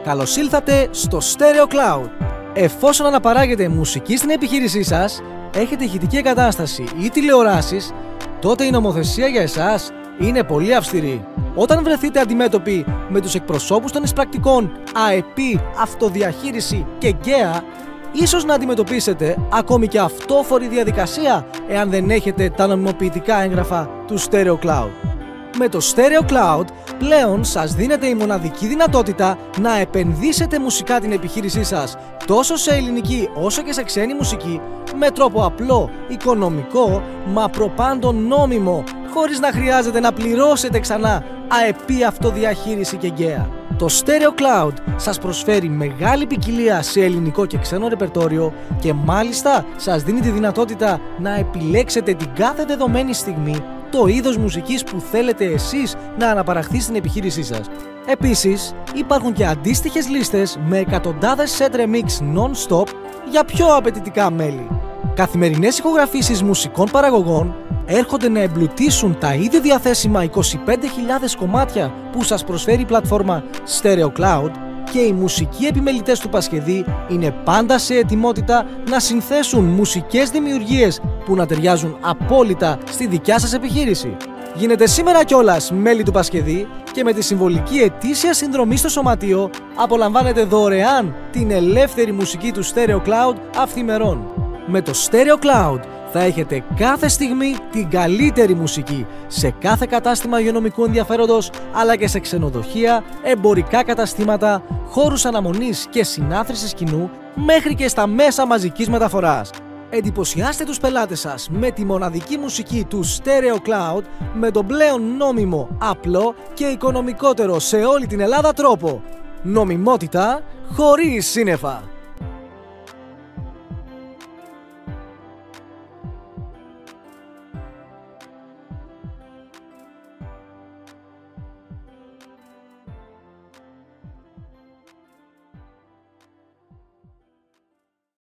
Καλώς ήλθατε στο Stereo Cloud. Εφόσον αναπαράγετε μουσική στην επιχείρησή σας, έχετε ηχητική εγκατάσταση ή τηλεοράσεις, τότε η νομοθεσία για εσάς είναι πολύ αυστηρή. Όταν βρεθείτε αντιμέτωποι με τους εκπροσώπους των εισπρακτικών ΑΕΠ, αυτοδιαχείριση και γκαία, ίσως να αντιμετωπίσετε ακόμη και αυτόφορη διαδικασία εάν δεν έχετε τα νομιμοποιητικά έγγραφα του Stereo Cloud. Με το Stereo Cloud πλέον σας δίνεται η μοναδική δυνατότητα να επενδύσετε μουσικά την επιχείρησή σας τόσο σε ελληνική όσο και σε ξένη μουσική με τρόπο απλό, οικονομικό, μα προπάντων νόμιμο, χωρίς να χρειάζεται να πληρώσετε ξανά ΑΕΠ, αυτοδιαχείριση και γκαία. Το Stereo Cloud σας προσφέρει μεγάλη ποικιλία σε ελληνικό και ξένο ρεπερτόριο και μάλιστα σας δίνει τη δυνατότητα να επιλέξετε την κάθε δεδομένη στιγμή το είδος μουσικής που θέλετε εσείς να αναπαραχθεί στην επιχείρησή σας. Επίσης, υπάρχουν και αντίστοιχες λίστες με εκατοντάδες set remix non-stop για πιο απαιτητικά μέλη. Καθημερινές ηχογραφήσεις μουσικών παραγωγών έρχονται να εμπλουτίσουν τα ήδη διαθέσιμα 25.000 κομμάτια που σας προσφέρει η πλατφόρμα Stereo Cloud και οι μουσικοί επιμελητές του Πασχεδί είναι πάντα σε ετοιμότητα να συνθέσουν μουσικές δημιουργίες που να ταιριάζουν απόλυτα στη δικιά σας επιχείρηση. Γίνετε σήμερα κιόλας μέλη του Πασχεδί και με τη συμβολική ετήσια συνδρομή στο σωματείο απολαμβάνετε δωρεάν την ελεύθερη μουσική του Stereo Cloud αυθημερών. Με το Stereo Cloud θα έχετε κάθε στιγμή την καλύτερη μουσική σε κάθε κατάστημα υγειονομικού ενδιαφέροντος, αλλά και σε ξενοδοχεία, εμπορικά καταστήματα, χώρους αναμονής και συνάθρησης κοινού, μέχρι και στα μέσα μαζικής μεταφοράς. Εντυπωσιάστε τους πελάτες σας με τη μοναδική μουσική του Stereo Cloud με τον πλέον νόμιμο, απλό και οικονομικότερο σε όλη την Ελλάδα τρόπο. Νομιμότητα χωρίς σύννεφα.